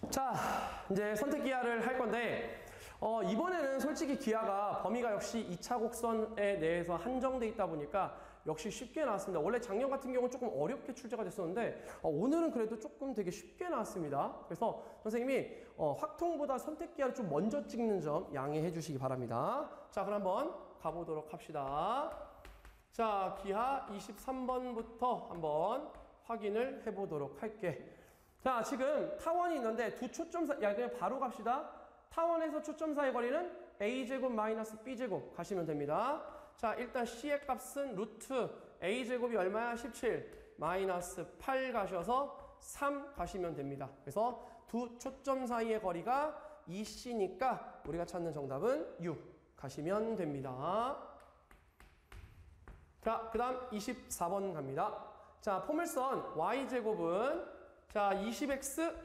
자, 이제 선택 기하를 할 건데, 이번에는 솔직히 기하가 범위가 역시 2차 곡선에 대해서 한정돼 있다 보니까 역시 쉽게 나왔습니다. 원래 작년 같은 경우는 조금 어렵게 출제가 됐었는데, 오늘은 그래도 조금 되게 쉽게 나왔습니다. 그래서 선생님이 확통보다 선택 기하를 좀 먼저 찍는 점 양해해 주시기 바랍니다. 자, 그럼 한번 가보도록 합시다. 자, 기하 23번부터 한번 확인을 해보도록 할게. 자, 지금 타원이 있는데 두 초점 사이, 그냥 바로 갑시다. 타원에서 초점 사이 거리는 a제곱 마이너스 b제곱 가시면 됩니다. 자, 일단 c의 값은 루트 a제곱이 얼마야? 17 마이너스 8 가셔서 3 가시면 됩니다. 그래서 두 초점 사이의 거리가 2c니까 우리가 찾는 정답은 6 가시면 됩니다. 자, 그 다음 24번 갑니다. 자, 포물선 y제곱은 자, 20x,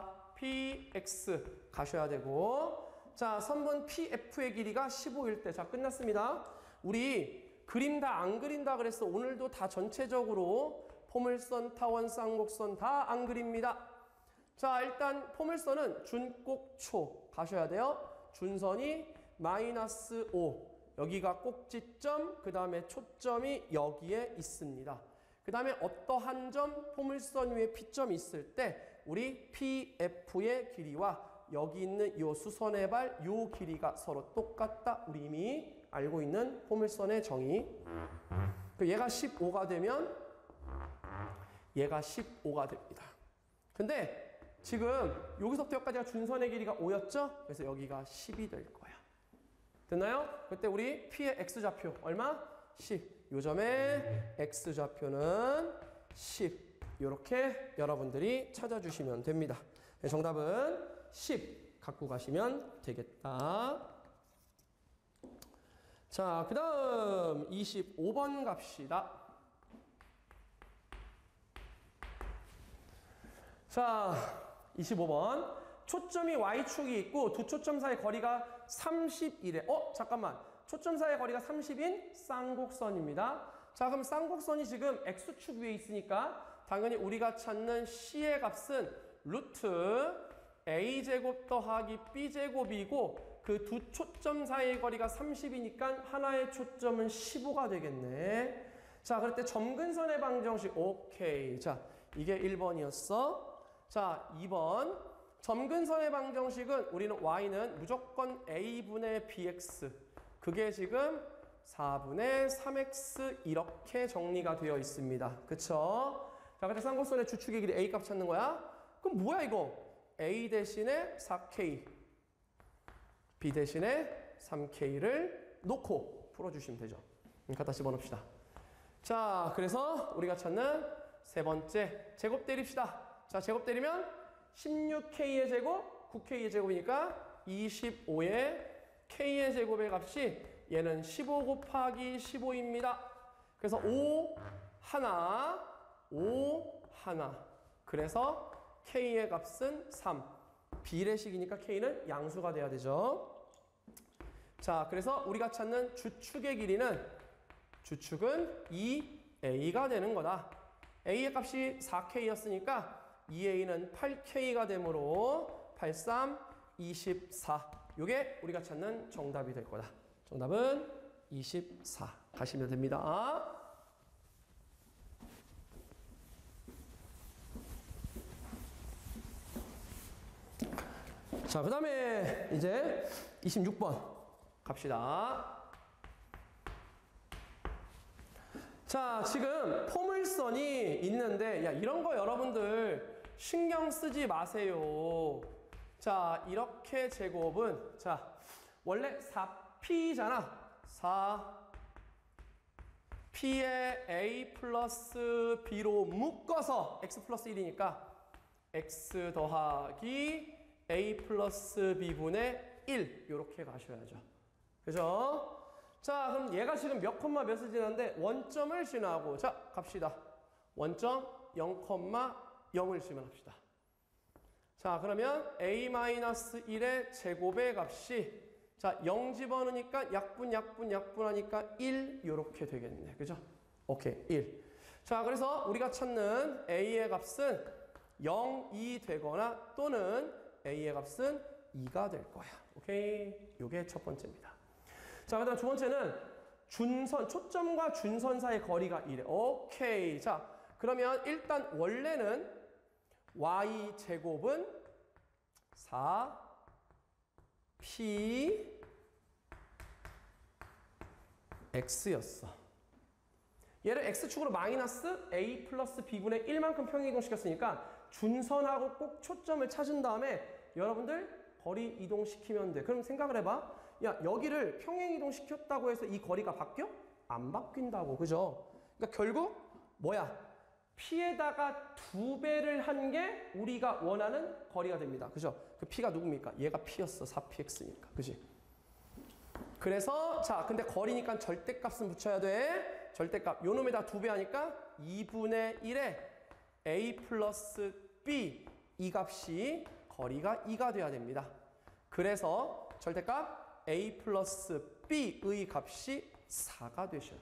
4px 가셔야 되고, 자, 선분 pf의 길이가 15일 때, 자, 끝났습니다. 우리 그림 다 안 그린다 그랬어. 오늘도 다 전체적으로 포물선, 타원, 쌍곡선 다 안 그립니다. 자, 일단 포물선은 준꼭초 가셔야 돼요. 준선이 마이너스 5. 여기가 꼭지점, 그 다음에 초점이 여기에 있습니다. 그 다음에 어떠한 점, 포물선 위에 P점이 있을 때 우리 PF의 길이와 여기 있는 이 수선의 발, 이 길이가 서로 똑같다. 우리 이미 알고 있는 포물선의 정의. 얘가 15가 되면 얘가 15가 됩니다. 근데 지금 여기서부터 여기까지가 준선의 길이가 5였죠? 그래서 여기가 10이 될 거야. 됐나요? 그때 우리 P의 X좌표 얼마? 10. 요점의 X좌표는 10. 이렇게 여러분들이 찾아주시면 됩니다. 정답은 10 갖고 가시면 되겠다. 자, 그 다음 25번 갑시다. 자, 25번. 초점이 Y축이 있고 두 초점 사이 거리가 30이래. 잠깐만. 초점 사이 거리가 30인 쌍곡선입니다. 자, 그럼 쌍곡선이 지금 X축 위에 있으니까 당연히 우리가 찾는 C의 값은 루트 A제곱 더하기 B제곱이고 그 두 초점 사이의 거리가 30이니까 하나의 초점은 15가 되겠네. 자, 그럴 때 점근선의 방정식. 오케이. 자, 이게 1번이었어. 자, 2번. 점근선의 방정식은 우리는 Y는 무조건 A분의 BX. 그게 지금 4분의 3x 이렇게 정리가 되어 있습니다. 그쵸? 자, 그때 쌍곡선의 주축의 길이 A 값 찾는 거야? 그럼 뭐야 이거? A 대신에 4K, B 대신에 3K를 놓고 풀어주시면 되죠. 갖다 집어넣읍시다. 자, 그래서 우리가 찾는 세 번째 제곱 때립시다. 자, 제곱 때리면 16K의 제곱, 9K의 제곱이니까 25의 K의 제곱의 값이 얘는 15 곱하기 15입니다. 그래서 5 하나, 5 하나. 그래서 K의 값은 3. 비례식이니까 K는 양수가 돼야 되죠. 자, 그래서 우리가 찾는 주축의 길이는 주축은 2A가 되는 거다. A의 값이 4K였으니까 2A는 8K가 되므로 8, 3, 24. 요게 우리가 찾는 정답이 될 거다. 정답은 24 가시면 됩니다. 자, 그 다음에 이제 26번 갑시다. 자, 지금 포물선이 있는데, 야, 이런 거 여러분들 신경 쓰지 마세요. 자, 이렇게 제곱은, 자, 원래 4P잖아. 4P에 A 플러스 B로 묶어서 X 플러스 1이니까 X 더하기 A 플러스 B분의 1 이렇게 가셔야죠. 그죠? 자, 그럼 얘가 지금 몇 콤마 몇을 지났는데 원점을 지나고, 자, 갑시다. 원점 0,0을 지원합시다. 자, 그러면 A-1의 제곱의 값이, 자, 0 집어넣으니까 약분하니까 1 이렇게 되겠네. 그죠? 오케이, 1. 자, 그래서 우리가 찾는 A의 값은 0이 되거나 또는 A의 값은 2가 될 거야. 오케이? 요게 첫 번째입니다. 자, 그 다음 두 번째는 준선, 초점과 준선 사이의 거리가 이래. 오케이. 자, 그러면 일단 원래는 y제곱은 4p x였어. 얘를 x축으로 마이너스 a 플러스 b분의 1만큼 평행이동시켰으니까 준선하고 꼭 초점을 찾은 다음에 여러분들 거리 이동시키면 돼. 그럼 생각을 해봐. 야, 여기를 평행이동시켰다고 해서 이 거리가 바뀌어? 안 바뀐다고. 그죠? 그러니까 결국 뭐야? p에다가 2배를 한 게 우리가 원하는 거리가 됩니다. 그죠? 그 p가 누굽니까? 얘가 p였어. 4px니까. 그지? 그래서 자, 근데 거리니까 절대값은 붙여야 돼. 절대값. 요 놈에다 2배 하니까 2분의 1에 a 플러스 b 이 값이 거리가 2가 돼야 됩니다. 그래서 절대값 a 플러스 b의 값이 4가 되셔야 돼.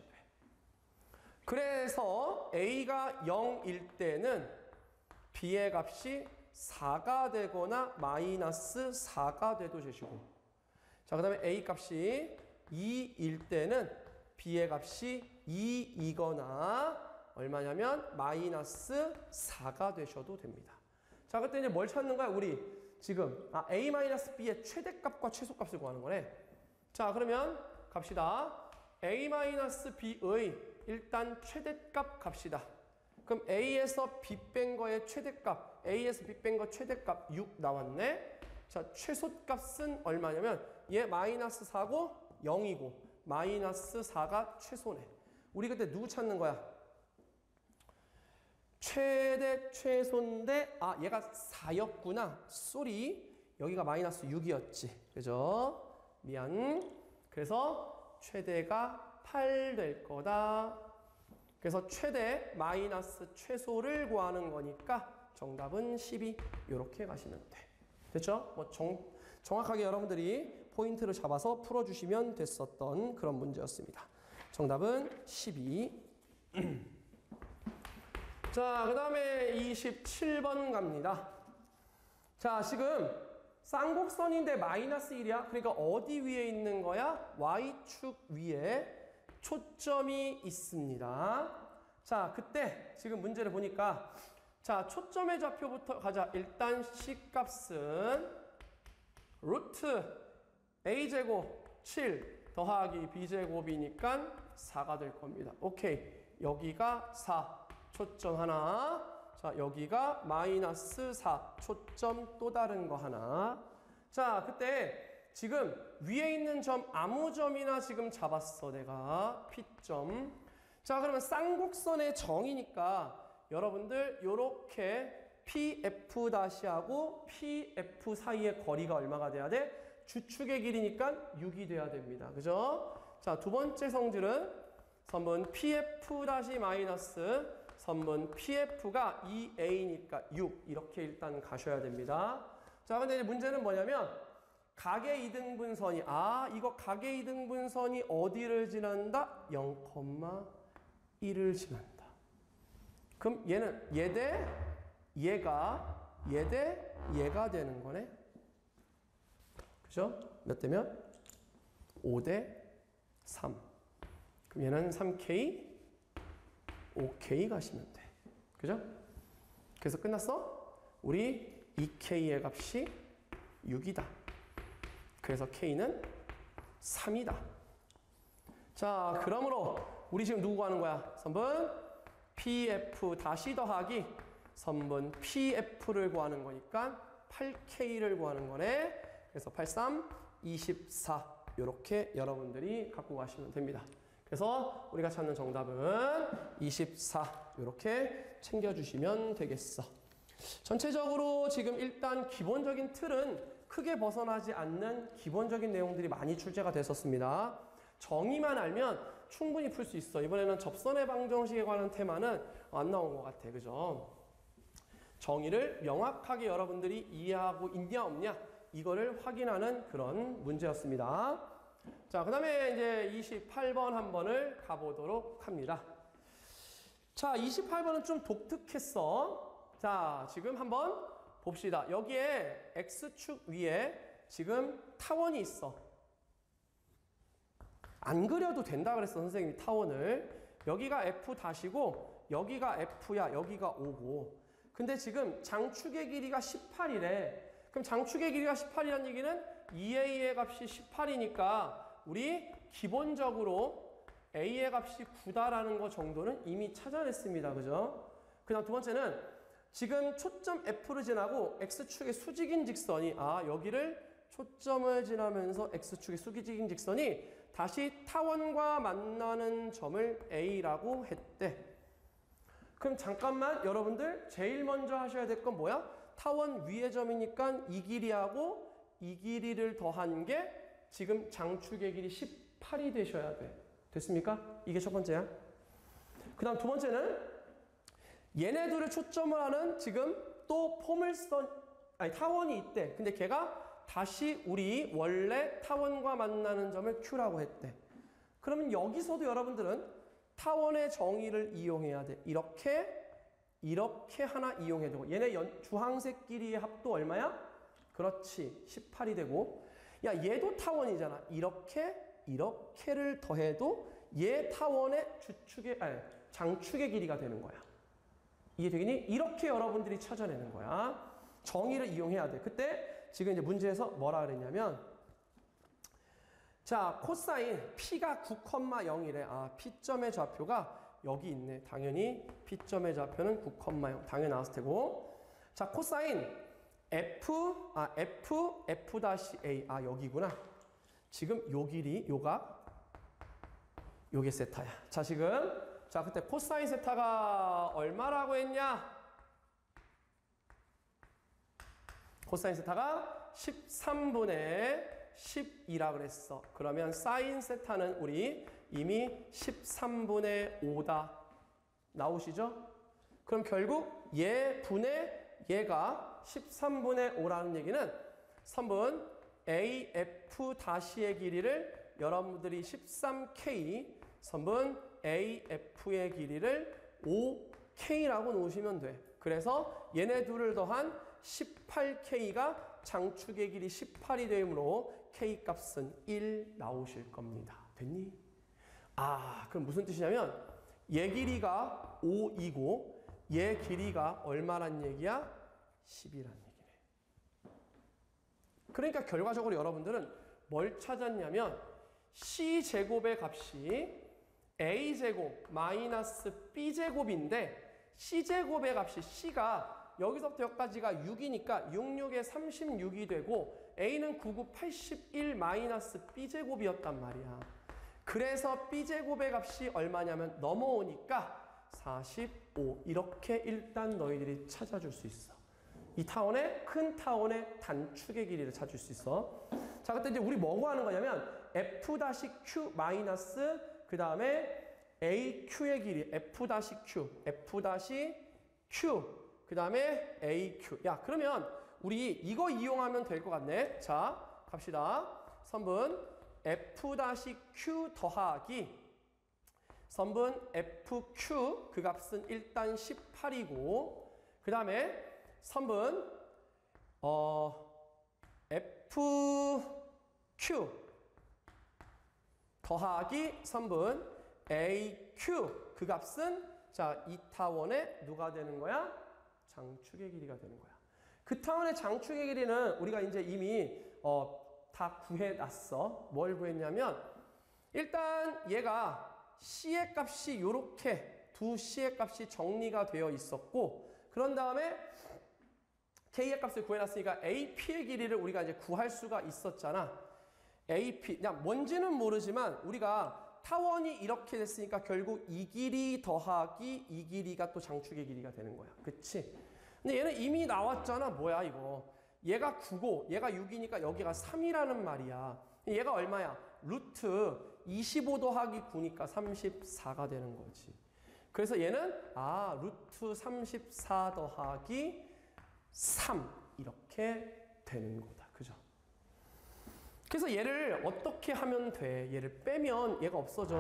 그래서 a가 0일 때는 b의 값이 4가 되거나 마이너스 4가 돼도 되시고, 자, 그 다음에 a 값이 2일 때는 b의 값이 2이거나 얼마냐면 마이너스 4가 되셔도 됩니다. 자, 그때 이제 뭘 찾는 거야? 우리 지금 a-b의 최대값과 최소값을 구하는 거네. 자, 그러면 갑시다. a-b의 일단 최대값 갑시다. 그럼 a에서 b 뺀 거의 최대값, a에서 b 뺀 거 최대값 6 나왔네. 자, 최소값은 얼마냐면 얘 마이너스 4고 0이고 마이너스 4가 최소네. 우리 그때 누구 찾는 거야? 최대 최소인데 얘가 4였구나. 쏘리. 여기가 마이너스 6이었지. 그죠? 미안. 그래서 최대가 8 될 거다. 그래서 최대 마이너스 최소를 구하는 거니까 정답은 12. 이렇게 가시면 돼. 됐죠? 뭐 정확하게 여러분들이 포인트를 잡아서 풀어주시면 됐었던 그런 문제였습니다. 정답은 12. 자, 그 다음에 27번 갑니다. 자, 지금 쌍곡선인데 마이너스 1이야. 그러니까 어디 위에 있는 거야? Y축 위에 초점이 있습니다. 자, 그때 지금 문제를 보니까 자, 초점의 좌표부터 가자. 일단 C값은 루트 A제곱 7 더하기 B제곱이니까 4가 될 겁니다. 오케이. 여기가 4. 초점 하나. 자, 여기가 마이너스 4. 초점 또 다른 거 하나. 자, 그때 지금 위에 있는 점 아무 점이나 지금 잡았어. 내가 P점. 자, 그러면 쌍곡선의 정이니까 여러분들 요렇게 PF-하고 PF 사이의 거리가 얼마가 돼야 돼? 주축의 길이니까 6이 돼야 됩니다. 그죠? 자, 두 번째 성질은 선분 PF- 선분 PF가 2A니까 6 이렇게 일단 가셔야 됩니다. 자, 근데 이제 문제는 뭐냐면 각의 이등분선이 이거 각의 이등분선이 어디를 지난다? 0,1을 지난다. 그럼 얘는 얘 대 얘가 얘 대 얘가 되는 거네. 그죠? 몇 대면? 5대 3. 그럼 얘는 3K, 5K 가시면 돼. 그죠? 그래서 끝났어? 우리 2K의 값이 6이다. 그래서 K는 3이다. 자, 그러므로 우리 지금 누구 구하는 거야? 선분 PF 다시 더하기 선분 PF를 구하는 거니까 8K를 구하는 거네. 그래서 83, 24 이렇게 여러분들이 갖고 가시면 됩니다. 그래서 우리가 찾는 정답은 24 이렇게 챙겨주시면 되겠어. 전체적으로 지금 일단 기본적인 틀은 크게 벗어나지 않는 기본적인 내용들이 많이 출제가 됐었습니다. 정의만 알면 충분히 풀 수 있어. 이번에는 접선의 방정식에 관한 테마는 안 나온 것 같아. 그죠? 정의를 명확하게 여러분들이 이해하고 있냐 없냐 이거를 확인하는 그런 문제였습니다. 자, 그 다음에 이제 28번 한번을 가보도록 합니다. 자, 28번은 좀 독특했어. 자, 지금 한번 봅시다. 여기에 x축 위에 지금 타원이 있어. 안 그려도 된다 그랬어, 선생님이 타원을. 여기가 F' 여기가 F야, 여기가 O고. 근데 지금 장축의 길이가 18이래. 그럼 장축의 길이가 18이라는 얘기는 2A의 값이 18이니까 우리 기본적으로 A의 값이 9다라는 거 정도는 이미 찾아냈습니다. 그죠? 그 다음 두 번째는 지금 초점 F를 지나고 X축의 수직인 직선이 여기를 초점을 지나면서 X축의 수직인 직선이 다시 타원과 만나는 점을 A라고 했대. 그럼 잠깐만 여러분들 제일 먼저 하셔야 될 건 뭐야? 타원 위의 점이니까 이 길이하고 이 길이를 더한 게 지금 장축의 길이 18이 되셔야 돼. 됐습니까? 이게 첫 번째야. 그 다음 두 번째는 얘네 둘을 초점을 하는 지금 또 타원이 있대. 근데 걔가 다시 우리 원래 타원과 만나는 점을 Q라고 했대. 그러면 여기서도 여러분들은 타원의 정의를 이용해야 돼. 이렇게 하나 이용해야 되고 얘네 주황색 길이의 합도 얼마야? 그렇지. 18이 되고 야 얘도 타원이잖아. 이렇게를 더해도 얘 타원의 장축의 길이가 되는 거야. 이해되겠니? 이렇게 여러분들이 찾아내는 거야. 정의를 이용해야 돼. 그때 지금 이제 문제에서 뭐라 그랬냐면 자 코사인 P가 9,0이래. P점의 좌표가 여기 있네. 당연히 P점의 좌표는 9,0 당연히 나왔을 테고 자 코사인 F'-A 여기구나. 지금 요 길이 요게 세타야. 자 지금 그때 코사인 세타가 얼마라고 했냐? 코사인 세타가 13분의 12라 그랬어. 그러면 사인 세타는 우리 이미 13분의 5다. 나오시죠? 그럼 결국 얘 분의 얘가 13분의 5라는 얘기는 선분 AF'-의 길이를 여러분들이 13K, 선분 AF의 길이를 5K라고 놓으시면 돼. 그래서 얘네 둘을 더한 18K가 장축의 길이 18이 되므로 K 값은 1 나오실 겁니다. 됐니? 그럼 무슨 뜻이냐면 얘 길이가 5이고 얘 길이가 얼마란 얘기야? 10이란 얘기네. 그러니까 결과적으로 여러분들은 뭘 찾았냐면 C제곱의 값이 A제곱 마이너스 B제곱인데 C제곱의 값이 C가 여기서부터 여기까지가 6이니까 66에 36이 되고 A는 99, 81 마이너스 B제곱이었단 말이야. 그래서 B제곱의 값이 얼마냐면 넘어오니까 45 이렇게 일단 너희들이 찾아줄 수 있어. 이 타원의 큰 타원의 단축의 길이를 찾을 수 있어. 자 그때 이제 우리 뭐고 하는 거냐면 F-Q 마이너스 그 다음에 AQ의 길이 F-Q 그 다음에 AQ. 야 그러면 우리 이거 이용하면 될 것 같네. 자 갑시다. 선분 F-Q 더하기 선분 FQ 그 값은 일단 18이고 그 다음에 선분 FQ 더하기 선분 AQ 그 값은 자 이 타원의 누가 되는 거야? 장축의 길이가 되는 거야. 그 타원의 장축의 길이는 우리가 이제 이미 다 구해놨어. 뭘 구했냐면 일단 얘가 C의 값이 요렇게 두 C의 값이 정리가 되어 있었고 그런 다음에 K의 값을 구해놨으니까 AP의 길이를 우리가 이제 구할 수가 있었잖아. AP 그냥 뭔지는 모르지만 우리가 타원이 이렇게 됐으니까 결국 이 길이 더하기 이 길이가 또 장축의 길이가 되는 거야. 그치? 근데 얘는 이미 나왔잖아. 뭐야 이거. 얘가 9고 얘가 6이니까 여기가 3이라는 말이야. 얘가 얼마야? 루트 25 더하기 9니까 34가 되는 거지. 그래서 얘는 루트 34 더하기 3 이렇게 되는 거다. 그죠? 그래서 얘를 어떻게 하면 돼? 얘를 빼면 얘가 없어져.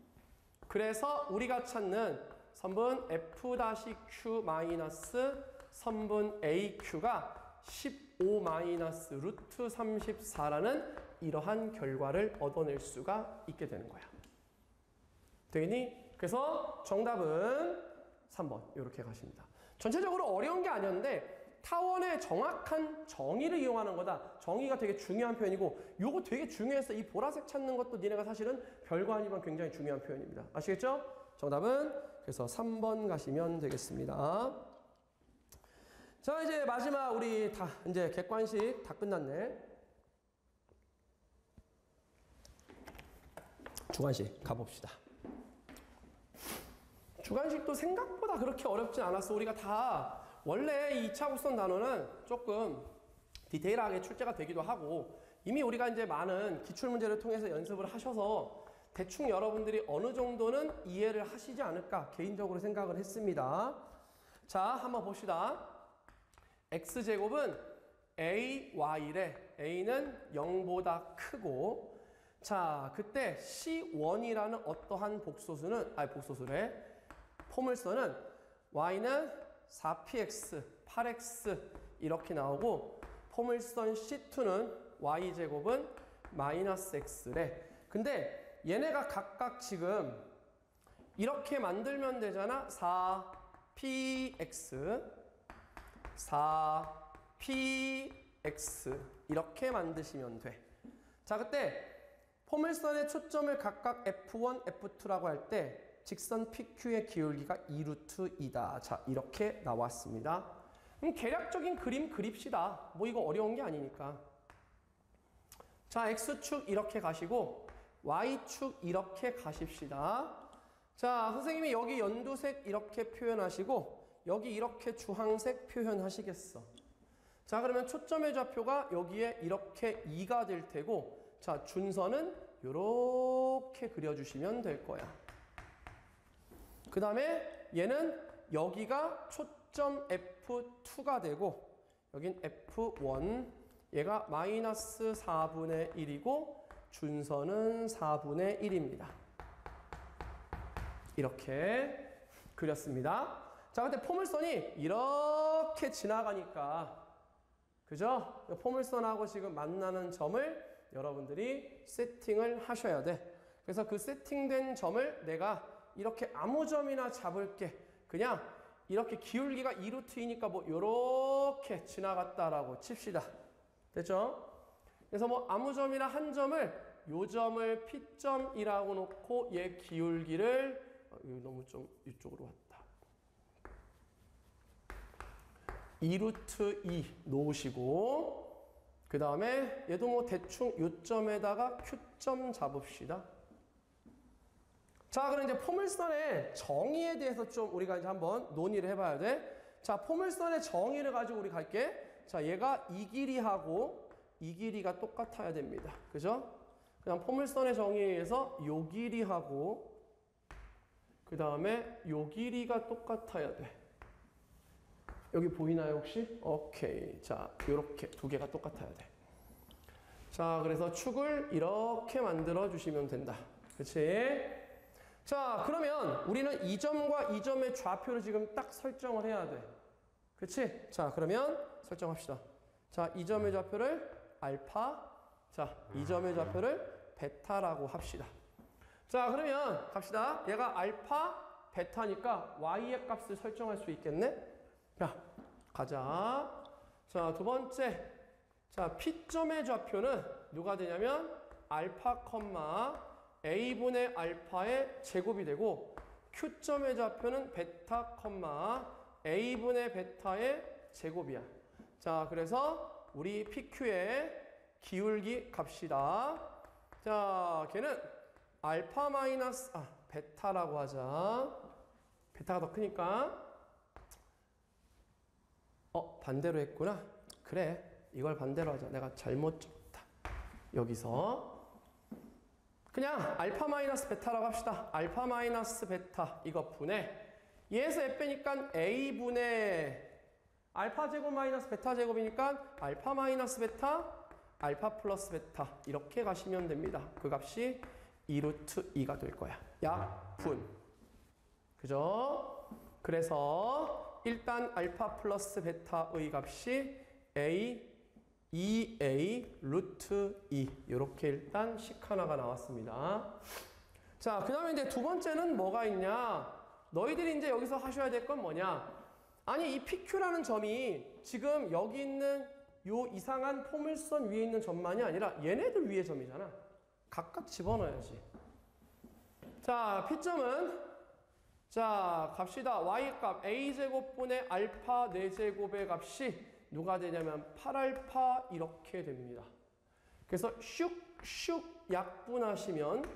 그래서 우리가 찾는 선분 F-Q 마이너스 선분 AQ가 15 마이너스 루트 34라는 이러한 결과를 얻어낼 수가 있게 되는 거야. 되겠니? 그래서 정답은 3번 이렇게 가십니다. 전체적으로 어려운 게 아니었는데 타원의 정확한 정의를 이용하는 거다. 정의가 되게 중요한 표현이고 요거 되게 중요해서 이 보라색 찾는 것도 니네가 사실은 별거 아니지만 굉장히 중요한 표현입니다. 아시겠죠? 정답은 그래서 3번 가시면 되겠습니다. 자, 이제 마지막 우리 다 이제 객관식 다 끝났네. 주관식 가봅시다. 주관식도 생각보다 그렇게 어렵진 않았어. 우리가 다 원래 이 2차 곡선 단원은 조금 디테일하게 출제가 되기도 하고 이미 우리가 이제 많은 기출문제를 통해서 연습을 하셔서 대충 여러분들이 어느 정도는 이해를 하시지 않을까 개인적으로 생각을 했습니다. 자, 한번 봅시다. x제곱은 ay래. a는 0보다 크고 자, 그때 C1이라는 어떠한 복소수래. 포물선은 y는 4px, 8x 이렇게 나오고 포물선 C2는 y제곱은 마이너스 x래. 근데 얘네가 각각 지금 이렇게 만들면 되잖아. 4px, 4px 이렇게 만드시면 돼. 자, 그때 포물선의 초점을 각각 F1, F2라고 할 때 직선 PQ의 기울기가 2루트 2다. 자, 이렇게 나왔습니다. 그럼 계략적인 그림 그립시다. 뭐 이거 어려운 게 아니니까. 자, X축 이렇게 가시고 Y축 이렇게 가십시다. 자, 선생님이 여기 연두색 이렇게 표현하시고 여기 이렇게 주황색 표현하시겠어. 자, 그러면 초점의 좌표가 여기에 이렇게 2가 될 테고 자, 준선은 이렇게 그려주시면 될 거야. 그 다음에 얘는 여기가 초점 F2가 되고 여긴 F1 얘가 마이너스 4분의 1이고 준선은 4분의 1입니다. 이렇게 그렸습니다. 자, 근데 포물선이 이렇게 지나가니까 그죠? 포물선하고 지금 만나는 점을 여러분들이 세팅을 하셔야 돼. 그래서 그 세팅된 점을 내가 이렇게 아무 점이나 잡을게. 그냥 이렇게 기울기가 2루트이니까 뭐 요렇게 지나갔다라고 칩시다. 됐죠? 그래서 뭐 아무 점이나 한 점을 요 점을 P점이라고 놓고 얘 기울기를 이거 너무 좀 이쪽으로 왔다. 2루트 2 놓으시고 그 다음에 얘도 뭐 대충 요점에다가 Q점 잡읍시다. 자, 그럼 이제 포물선의 정의에 대해서 좀 우리가 이제 한번 논의를 해봐야 돼. 자, 포물선의 정의를 가지고 우리 갈게. 자, 얘가 이 길이하고 이 길이가 똑같아야 됩니다. 그죠? 그냥 포물선의 정의에 의해서 요 길이하고 그 다음에 요 길이가 똑같아야 돼. 여기 보이나요 혹시? 오케이. 자, 요렇게 두 개가 똑같아야 돼. 자, 그래서 축을 이렇게 만들어 주시면 된다. 그치? 자, 그러면 우리는 이 점과 이 점의 좌표를 지금 딱 설정을 해야 돼. 그치? 자, 그러면 설정합시다. 자, 이 점의 좌표를 알파, 자, 이 점의 좌표를 베타라고 합시다. 자, 그러면 갑시다. 얘가 알파, 베타니까 y의 값을 설정할 수 있겠네? 자, 가자. 자, 두 번째. 자, P점의 좌표는 누가 되냐면 알파, A분의 알파의 제곱이 되고 Q점의 좌표는 베타, A분의 베타의 제곱이야. 자, 그래서 우리 PQ의 기울기 값이다. 자, 걔는 알파 마이너스 베타라고 하자. 베타가 더 크니까 반대로 했구나. 그래, 이걸 반대로 하자. 내가 잘못 적었다. 여기서 그냥 알파 마이너스 베타라고 합시다. 알파 마이너스 베타 이거 분해 얘에서 F 빼니까 A분의 알파 제곱 마이너스 베타 제곱이니까 알파 마이너스 베타 알파 플러스 베타 이렇게 가시면 됩니다. 그 값이 2루트 2가 될 거야. 약분. 그죠? 그래서 일단 알파 플러스 베타의 값이 A, 2A 루트 2 이렇게 일단 식 하나가 나왔습니다. 자, 그 다음에 이제 두 번째는 뭐가 있냐? 너희들이 이제 여기서 하셔야 될 건 뭐냐? 아니, 이 PQ라는 점이 지금 여기 있는 요 이상한 포물선 위에 있는 점만이 아니라 얘네들 위에 점이잖아. 각각 집어넣어야지. 자, P점은 자, 갑시다. Y값 A제곱분의 알파 4제곱의 값이 누가 되냐면 8알파 이렇게 됩니다. 그래서 슉슉 약분하시면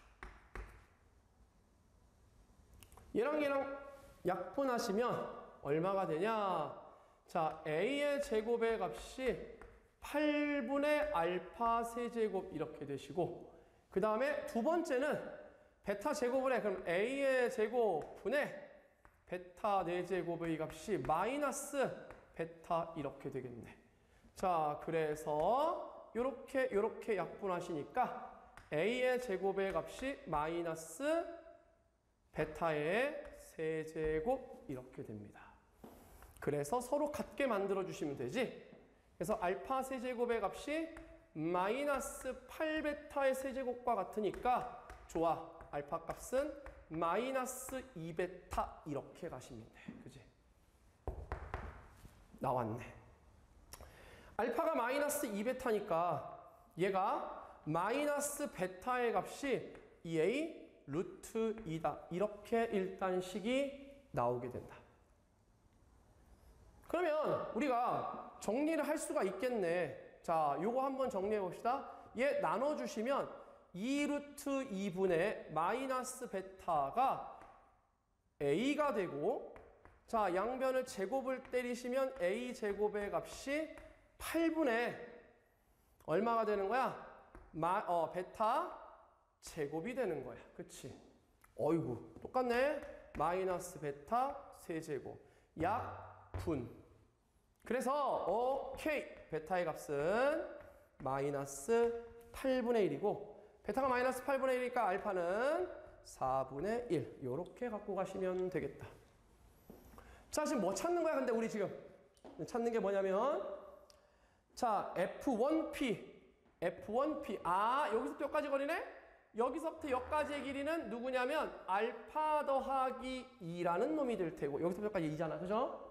얘랑 약분하시면 얼마가 되냐? 자, A의 제곱의 값이 8분의 알파 세제곱 이렇게 되시고, 그 다음에 두 번째는 베타 제곱을 해. 그럼 A의 제곱분의 베타 4제곱의 값이 마이너스 베타 이렇게 되겠네. 자, 그래서 요렇게 약분하시니까 A의 제곱의 값이 마이너스 베타의 세제곱 이렇게 됩니다. 그래서 서로 같게 만들어 주시면 되지. 그래서 알파 세제곱의 값이 마이너스 8베타의 세제곱과 같으니까 좋아. 알파 값은 마이너스 2베타 이렇게 가시면 돼. 그지? 나왔네. 알파가 마이너스 2베타니까 얘가 마이너스 베타의 값이 2A 루트 2다. 이렇게 일단 식이 나오게 된다. 그러면 우리가 정리를 할 수가 있겠네. 자, 요거 한번 정리해 봅시다. 얘 나눠주시면 2 루트 2분의 마이너스 베타가 A가 되고, 자, 양변을 제곱을 때리시면 A 제곱의 값이 8분의 얼마가 되는 거야? 베타 제곱이 되는 거야. 그치? 어이구, 똑같네. 마이너스 베타 세제곱. 약분. 그래서 오케이. 베타의 값은 마이너스 8분의 1이고, 베타가 마이너스 8분의 1이니까 알파는 4분의 1. 요렇게 갖고 가시면 되겠다. 자, 지금 뭐 찾는 거야? 근데 우리 지금 찾는 게 뭐냐면, 자, F1P. 아, 여기서부터 여기까지 거리네? 여기서부터 여기까지의 길이는 누구냐면 알파 더하기 2라는 놈이 될 테고, 여기서부터 여기까지 2잖아. 그죠?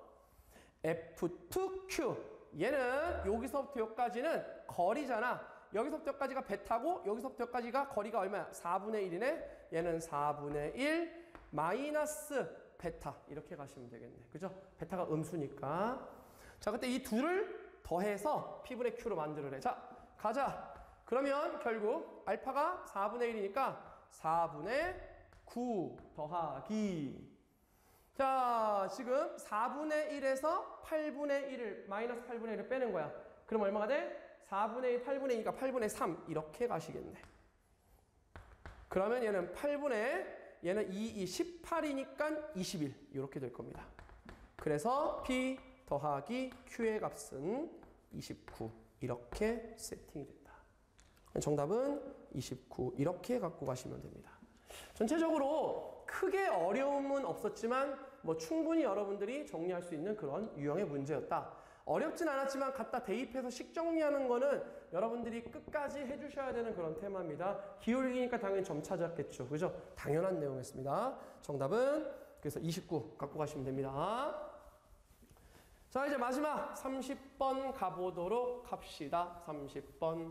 F2Q. 얘는 여기서부터 여기까지는 거리잖아. 여기서부터 여기까지가 베타고 여기서부터 여기까지가 거리가 얼마야? 4분의 1이네. 얘는 4분의 1 마이너스 베타 이렇게 가시면 되겠네. 그죠? 베타가 음수니까. 자, 그때 이 둘을 더해서 P분의 Q로 만들어내. 자, 가자. 그러면 결국 알파가 4분의 1이니까 4분의 9 더하기. 자, 지금 4분의 1에서 8분의 1을 마이너스 8분의 1을 빼는 거야. 그럼 얼마가 돼? 4분의 1, 8분의 2가 8분의 3 이렇게 가시겠네. 그러면 얘는 8분의 얘는 2, 18이니까 21 이렇게 될 겁니다. 그래서 P 더하기 Q의 값은 29 이렇게 세팅이 된다. 정답은 29 이렇게 갖고 가시면 됩니다. 전체적으로 크게 어려움은 없었지만 뭐 충분히 여러분들이 정리할 수 있는 그런 유형의 문제였다. 어렵진 않았지만 갖다 대입해서 식 정리하는 거는 여러분들이 끝까지 해주셔야 되는 그런 테마입니다. 기울기니까 당연히 점 찾았겠죠. 그죠? 당연한 내용이었습니다. 정답은 그래서 29 갖고 가시면 됩니다. 자, 이제 마지막 30번 가보도록 합시다. 30번.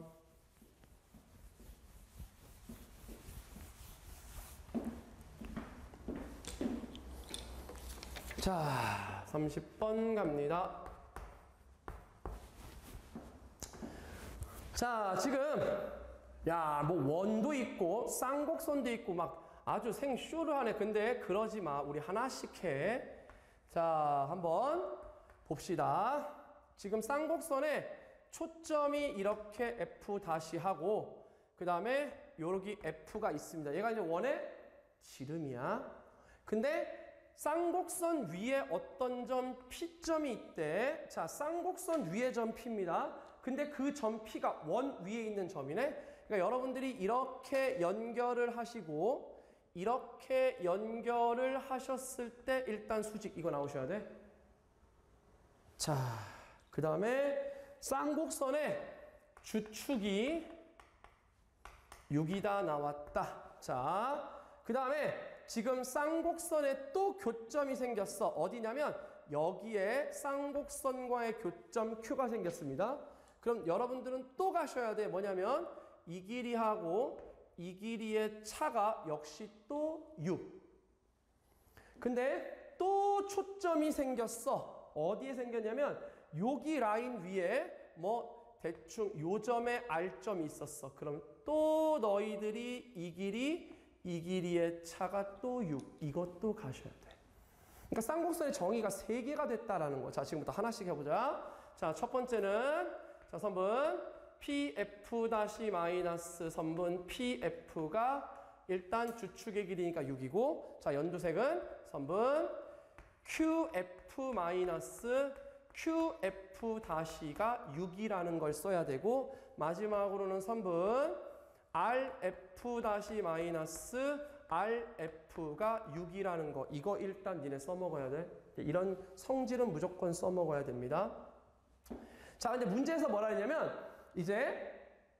자, 30번 갑니다. 자, 지금 야, 뭐 원도 있고 쌍곡선도 있고 막 아주 생쇼를 하네. 근데 그러지 마. 우리 하나씩 해. 자, 한번 봅시다. 지금 쌍곡선에 초점이 이렇게 F 다시 하고 그 다음에 여기 F가 있습니다. 얘가 이제 원의 지름이야. 근데 쌍곡선 위에 어떤 점 P점이 있대. 자, 쌍곡선 위에 점 P입니다. 근데 그 점 P가 원 위에 있는 점이네. 그러니까 여러분들이 이렇게 연결을 하시고 이렇게 연결을 하셨을 때 일단 수직 이거 나오셔야 돼. 자, 그 다음에 쌍곡선의 주축이 6이다 나왔다. 자, 그 다음에 지금 쌍곡선에 또 교점이 생겼어. 어디냐면 여기에 쌍곡선과의 교점 Q가 생겼습니다. 그럼 여러분들은 또 가셔야 돼. 뭐냐면 이 길이하고 이 길이의 차가 역시 또 6. 근데 또 초점이 생겼어. 어디에 생겼냐면 여기 라인 위에 뭐 대충 요 점에 R점이 있었어. 그럼 또 너희들이 이 길이의 차가 또 6. 이것도 가셔야 돼. 그러니까 쌍곡선의 정의가 3개가 됐다라는 거. 자, 지금부터 하나씩 해보자. 자, 첫 번째는 자, 선분 PF 다시 마이너스 선분 PF가 일단 주축의 길이니까 6이고, 자, 연두색은 선분 QF 마이너스 QF 다시가 6이라는 걸 써야 되고, 마지막으로는 선분 RF 다시 마이너스 RF가 6이라는 거. 이거 일단 니네 써먹어야 돼. 이런 성질은 무조건 써먹어야 됩니다. 자, 근데 문제에서 뭐라 했냐면 이제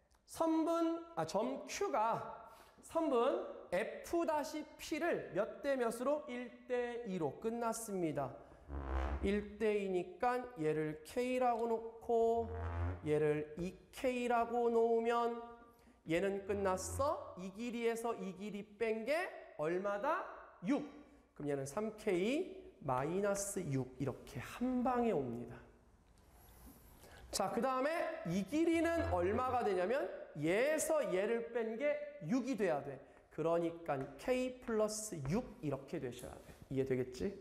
점 Q가 선분 F-P를 몇 대 몇으로? 1대 2로 끝났습니다. 1대 2니까 얘를 K라고 놓고 얘를 2K라고 놓으면 얘는 끝났어. 이 길이에서 이 길이 뺀 게 얼마다? 6. 그럼 얘는 3K 마이너스 6 이렇게 한 방에 옵니다. 자, 그 다음에 이 길이는 얼마가 되냐면 얘에서 얘를 뺀 게 6이 돼야 돼. 그러니까 K 플러스 6 이렇게 되셔야 돼. 이해되겠지?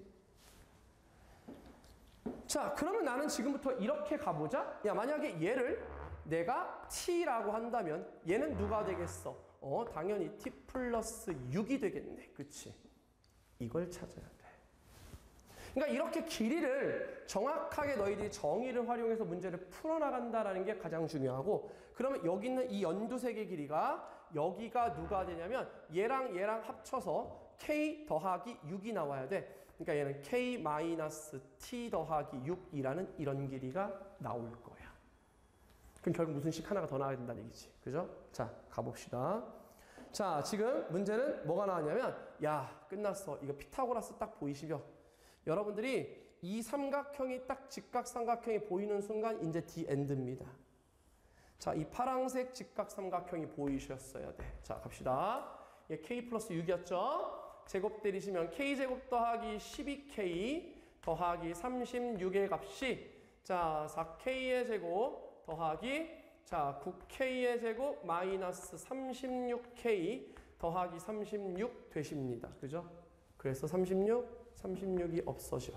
자, 그러면 나는 지금부터 이렇게 가보자. 야, 만약에 얘를 내가 T라고 한다면 얘는 누가 되겠어? 당연히 T 플러스 6이 되겠네. 그치? 이걸 찾아야 돼. 그러니까 이렇게 길이를 정확하게 너희들이 정의를 활용해서 문제를 풀어나간다는 게 가장 중요하고, 그러면 여기 있는 이 연두색의 길이가 여기가 누가 되냐면 얘랑 합쳐서 K 더하기 6이 나와야 돼. 그러니까 얘는 K 마이너스 T 더하기 6이라는 이런 길이가 나올 거야. 그럼 결국 무슨 식 하나가 더 나와야 된다는 얘기지. 그죠? 자, 가봅시다. 자, 지금 문제는 뭐가 나왔냐면, 야, 끝났어. 이거 피타고라스 딱 보이시죠? 여러분들이 이 삼각형이 딱 직각삼각형이 보이는 순간 이제 the end입니다. 자, 이 파란색 직각삼각형이 보이셨어야 돼. 자, 갑시다. 얘 K 플러스 6이었죠? 제곱 때리시면 K제곱 더하기 12K 더하기 36의 값이 자, 4K의 제곱 더하기 자, 9K의 제곱 마이너스 36K 더하기 36 되십니다. 그죠? 그래서 36이 없어져.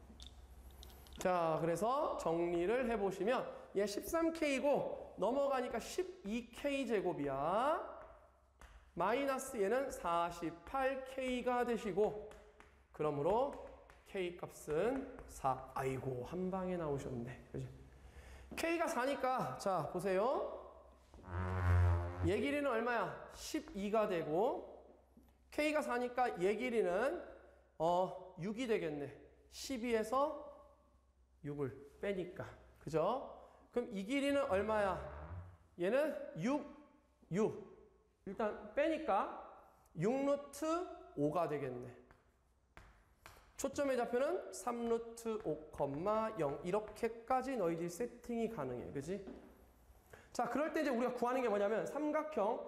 자, 그래서 정리를 해보시면 얘 13K고 넘어가니까 12K 제곱이야. 마이너스 얘는 48K가 되시고, 그러므로 K 값은 4. 아이고, 한 방에 나오셨네. 그지? K가 4니까 자, 보세요. 얘 길이는 얼마야? 12가 되고, K가 4니까 얘 길이는 6이 되겠네. 12에서 6을 빼니까. 그죠? 그럼 이 길이는 얼마야? 얘는 6. 일단 빼니까 6루트 5가 되겠네. 초점의 좌표는 3루트 5,0 이렇게까지 너희들이 세팅이 가능해. 그지? 자, 그럴 때 이제 우리가 구하는 게 뭐냐면 삼각형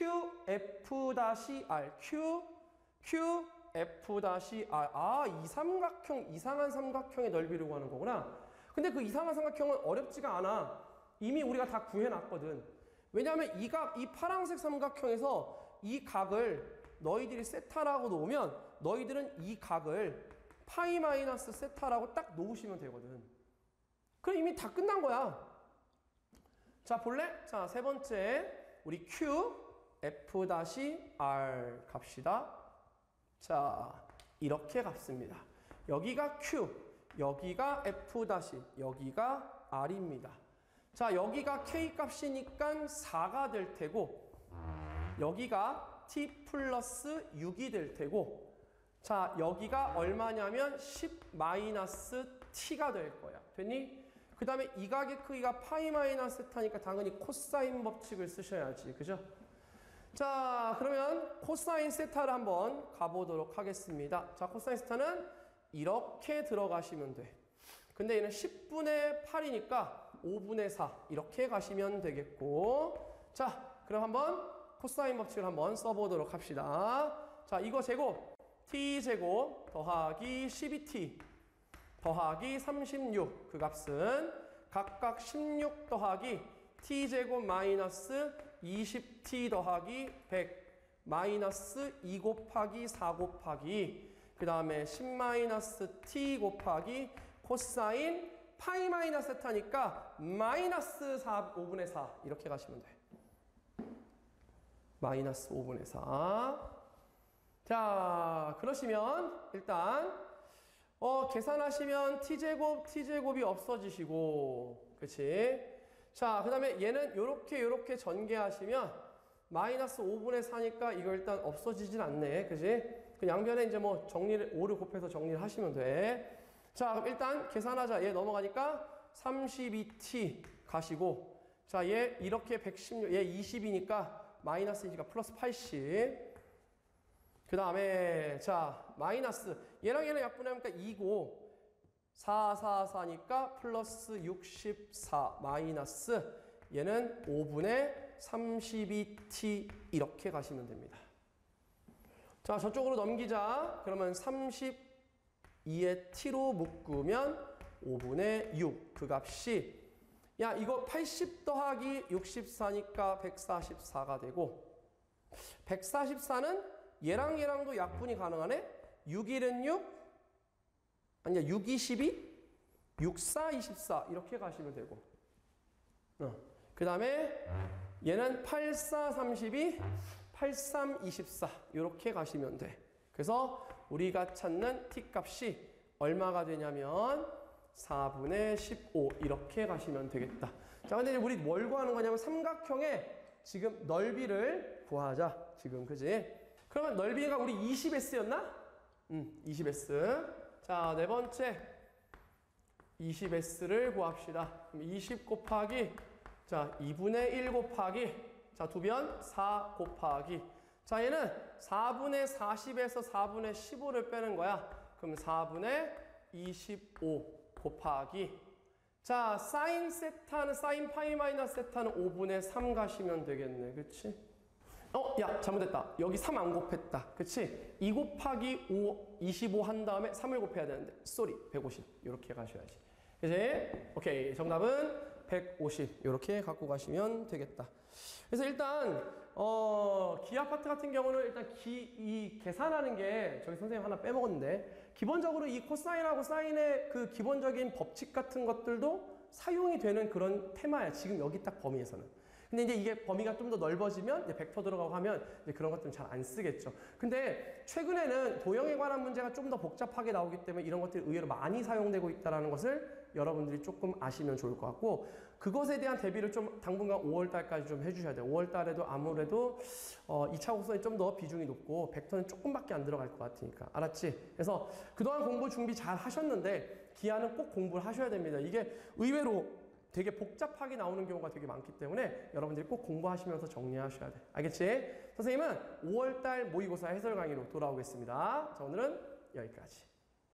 QF-R QF-R. 아, 이 삼각형, 이상한 삼각형의 넓이를 구하는 거구나. 근데 그 이상한 삼각형은 어렵지가 않아. 이미 우리가 다 구해놨거든. 왜냐하면 이 파란색 삼각형에서 이 각을 너희들이 세타라고 놓으면 너희들은 이 각을 파이 마이너스 세타라고 딱 놓으시면 되거든. 그럼 이미 다 끝난 거야. 자, 볼래? 자, 세 번째 우리 Q F-R 갑시다. 자, 이렇게 값습니다. 여기가 Q, 여기가 F-, 여기가 R입니다. 자, 여기가 K 값이니까 4가 될 테고, 여기가 T 플러스 6이 될 테고, 자, 여기가 얼마냐면 10-t가 될 거야. 됐니? 그 다음에 이 각의 크기가 파이 마이너스 세타니까 당연히 코사인 법칙을 쓰셔야지. 그죠? 자, 그러면 코사인 세타를 한번 가보도록 하겠습니다. 자, 코사인 세타는 이렇게 들어가시면 돼. 근데 얘는 10분의 8이니까 5분의 4 이렇게 가시면 되겠고, 자, 그럼 한번 코사인 법칙을 한번 써보도록 합시다. 자, 이거 제곱 t제곱 더하기 12t 더하기 36 그 값은 각각 16 더하기 t제곱 마이너스 20t 더하기 100 마이너스 2 곱하기 4 곱하기 그 다음에 10 마이너스 t 곱하기 코사인 파이 마이너스 세타니까 마이너스 5분의 4 이렇게 가시면 돼. 마이너스 5분의 4. 자, 그러시면 일단 계산하시면 t제곱이 없어지시고, 그치? 자, 그 다음에 얘는 요렇게 전개하시면 마이너스 5분의 4니까 이거 일단 없어지진 않네. 그치? 그 양변에 이제 뭐 5를 곱해서 정리를 하시면 돼. 자, 그럼 일단 계산하자. 얘 넘어가니까 32t 가시고, 자, 얘 이렇게 116, 얘 20이니까 마이너스니까 플러스 80. 그 다음에 자 마이너스 얘랑 얘랑 약분하니까 2고 4니까 플러스 64 마이너스 얘는 5분의 32t 이렇게 가시면 됩니다. 자, 저쪽으로 넘기자. 그러면 32의 t로 묶으면 5분의 6 그 값이 야 이거 80 더하기 64니까 144가 되고 144는 얘랑 얘랑도 약분이 가능하네? 6, 1은 6, 아니야 6, 2, 12, 6, 4, 24 이렇게 가시면 되고 그 다음에 얘는 8, 4, 32, 8, 3, 24 이렇게 가시면 돼. 그래서 우리가 찾는 t 값이 얼마가 되냐면 4분의 15 이렇게 가시면 되겠다. 자, 근데 우리 뭘 구하는 거냐면 삼각형의 지금 넓이를 구하자. 지금 그지? 그러면 넓이가 우리 20s였나? 20s. 자, 네 번째 20s를 구합시다. 그럼 20 곱하기 자 2분의 1 곱하기 자 2변 4 곱하기 자 얘는 4분의 40에서 4분의 15를 빼는 거야. 그럼 4분의 25 곱하기 자 사인 세타는 사인 파이 마이너스 세타는 5분의 3 가시면 되겠네. 그치? 야, 잘못했다. 여기 3 안 곱했다. 그치? 2 곱하기 5, 25 한 다음에 3을 곱해야 되는데, 쏘리, 150. 이렇게 가셔야지. 그치? 오케이. 정답은 150. 이렇게 갖고 가시면 되겠다. 그래서 일단, 기하 파트 같은 경우는 일단 이 계산하는 게 저기 선생님 하나 빼먹었는데, 기본적으로 이 코사인하고 사인의 그 기본적인 법칙 같은 것들도 사용이 되는 그런 테마야. 지금 여기 딱 범위에서는. 근데 이제 이게 범위가 좀 더 넓어지면 이제 벡터 들어가고 하면 이제 그런 것들은 잘 안 쓰겠죠. 근데 최근에는 도형에 관한 문제가 좀 더 복잡하게 나오기 때문에 이런 것들이 의외로 많이 사용되고 있다는 것을 여러분들이 조금 아시면 좋을 것 같고 그것에 대한 대비를 좀 당분간 5월 달까지 좀 해주셔야 돼요. 5월 달에도 아무래도 2차 곡선이 좀 더 비중이 높고 벡터는 조금밖에 안 들어갈 것 같으니까. 알았지? 그래서 그동안 공부 준비 잘 하셨는데 기하는 꼭 공부를 하셔야 됩니다. 이게 의외로 되게 복잡하게 나오는 경우가 되게 많기 때문에 여러분들이 꼭 공부하시면서 정리하셔야 돼. 알겠지? 선생님은 5월달 모의고사 해설 강의로 돌아오겠습니다. 자, 오늘은 여기까지.